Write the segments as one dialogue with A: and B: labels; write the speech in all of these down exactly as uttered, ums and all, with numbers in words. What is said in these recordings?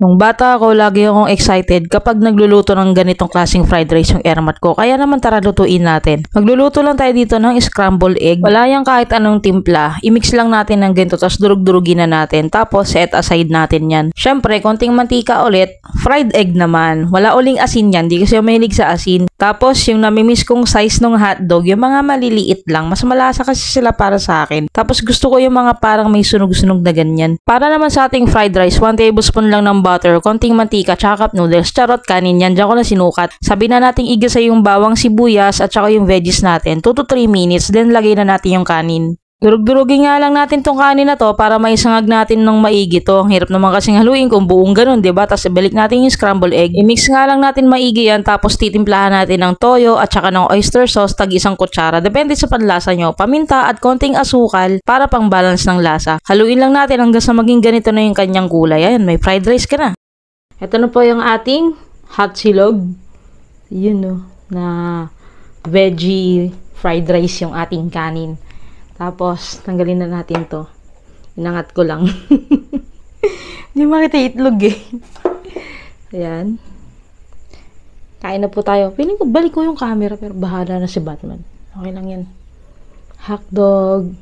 A: Nung bata ako, lagi akong excited kapag nagluluto ng ganitong klaseng fried rice yung ermat ko. Kaya naman tara lutuin natin. Magluluto lang tayo dito ng scrambled egg. Wala yung kahit anong timpla. I-mix lang natin ng ganito tapos durug-durugin na natin. Tapos set aside natin yan. Syempre, konting mantika ulit. Fried egg naman. Wala uling asin yan. Di kasi mahilig sa asin. Tapos yung namimiss kong size ng hotdog, yung mga maliliit lang. Mas malasa kasi sila para sa akin. Tapos gusto ko yung mga parang may sunog-sunog na ganyan. Para naman sa ating fried rice, one tablespoon lang ng butter, konting mantika, tsaka cup noodles, charot, kanin yan. Diyan ko na sinukat. Sabi na nating igisa yung bawang sibuyas at saka yung veggies natin. two to three minutes, then lagay na natin yung kanin. Durug-durugin nga lang natin tong kanin na to para maisangag natin ng maigi to. Ang hirap naman kasing haluin kung buong ganun, diba? Tapos ibalik natin yung scrambled egg. I-mix nga lang natin maigi yan, tapos titimplahan natin ng toyo at saka ng oyster sauce, tag isang kutsara. Depende sa panlasa nyo. Paminta at konting asukal para pang balance ng lasa. Haluin lang natin hanggang sa maging ganito na yung kanyang kulay. Ayan, may fried rice ka na. Ito na po yung ating hot silog. Yun no, na veggie fried rice yung ating kanin. Tapos, tanggalin na natin to. Inangat ko lang. Hindi makita itlog eh. Ayan. Kain na po tayo. Piling ko, balik ko yung camera pero bahala na si Batman. Okay lang yan. Hotdog.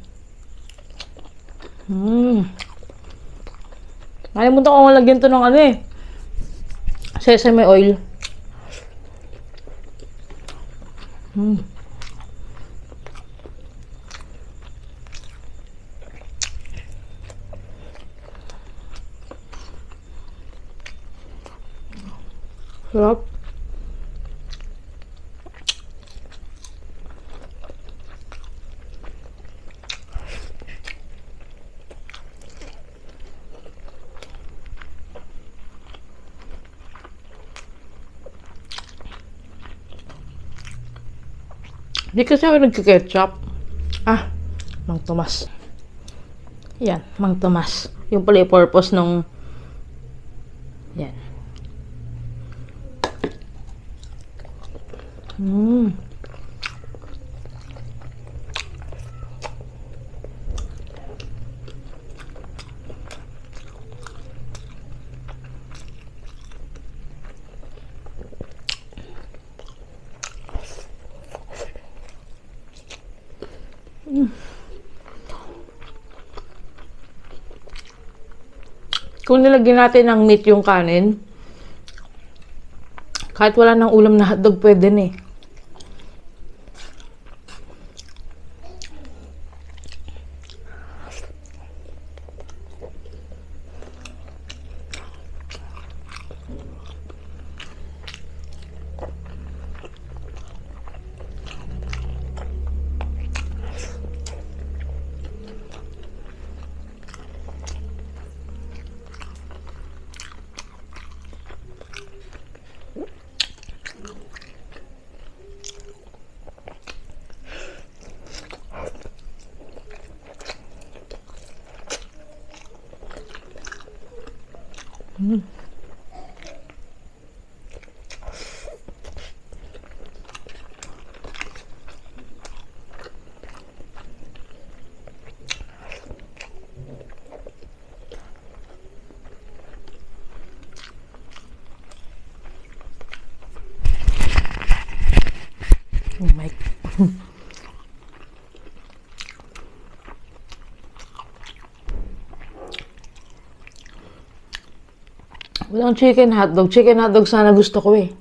A: Hmm. Nakalimutan ko lagyan to ng ano eh. Sesame oil. Hmm. Sarap. Di kasi ako nagkiketchup. Ah, Mang Tomas. Yan, Mang Tomas. Yung pala yung purpose nung yan. Mm. Mm. Kung nilagyan natin ng meat yung kanin, kahit wala ng ulam na hotdog, pwede na eh. Mm. Oh my God. Walang chicken hotdog. Chicken hotdog sana gusto ko eh.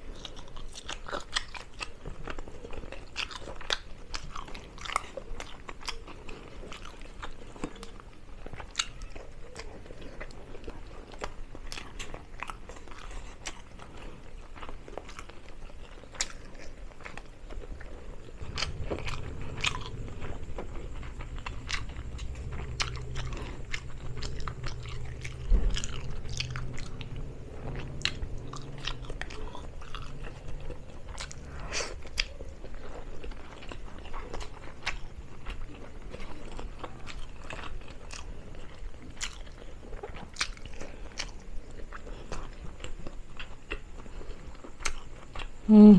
A: Hmm.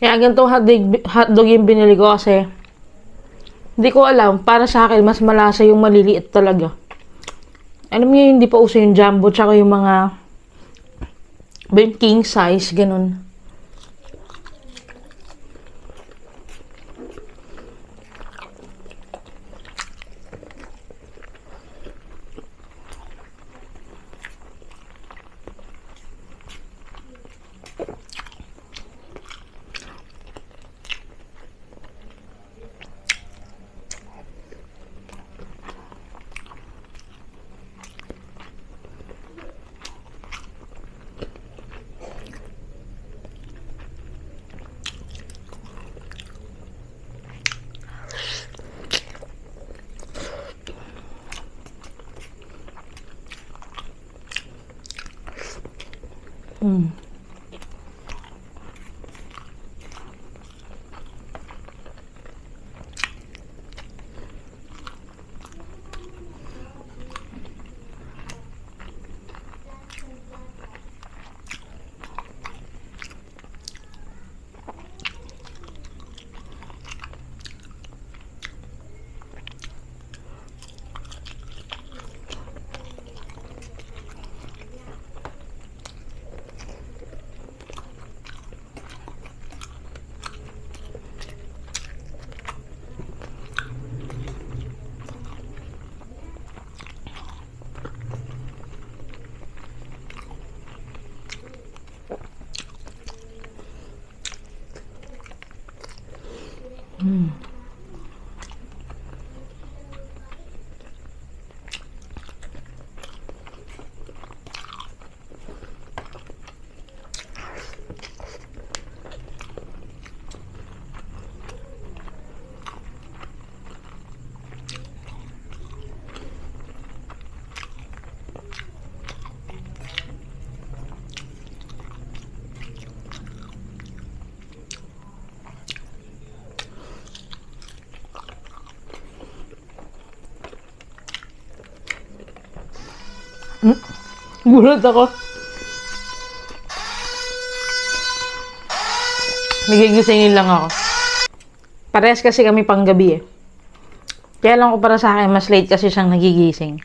A: Kaya ganitong hotdog, hotdog yung binili ko kasi hindi ko alam, para sa akin mas malasa yung maliliit talaga. Alam niyo, hindi pa uso yung jumbo tsaka yung mga yung king size, ganun. Mm. Mm. Hmm? Gulat ako. Nagigisingin lang ako. Parehas kasi kami pang gabi eh. Kaya lang ko para sa akin, mas late kasi siyang nagigising.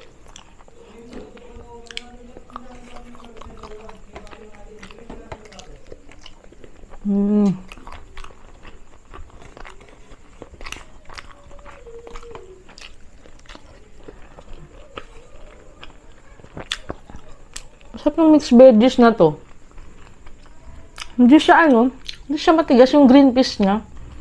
A: Hmm. Sarap ng mixed veggies na to. Hindi siya ano, hindi siya matigas yung green peas niya.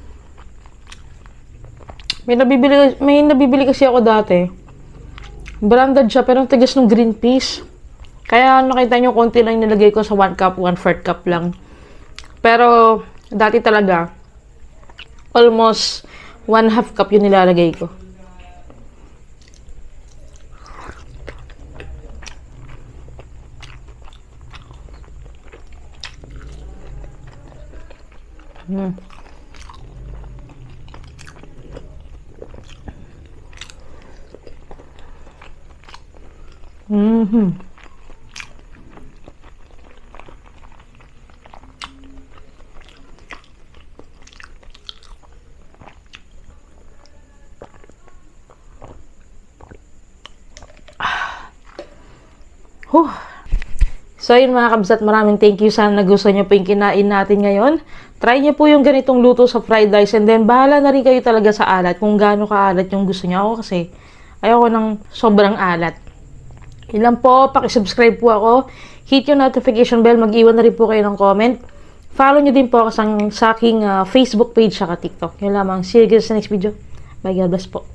A: May nabibili, may nabibili kasi ako dati. Branded siya pero tigas ng green peas. Kaya nakita nyo, konti lang nilagay ko sa one cup, one fourth cup lang. Pero dati talaga, almost one half cup yung nilalagay ko. Hmm. Mm-hmm. Huh. So, yun mga kabsat, maraming thank you. Sana nagustuhan nyo po yung kinain natin ngayon. Try nyo po yung ganitong luto sa fried rice and then bahala na rin kayo talaga sa alat kung gaano kaalat yung gusto nyo. Ako kasi ayoko ng sobrang alat. Yun lang po, pakisubscribe po ako. Hit yung notification bell, mag-iwan na rin po kayo ng comment. Follow nyo din po ako sa, sa aking uh, Facebook page at TikTok. Yun lamang. See you guys sa next video. Bye, God bless po.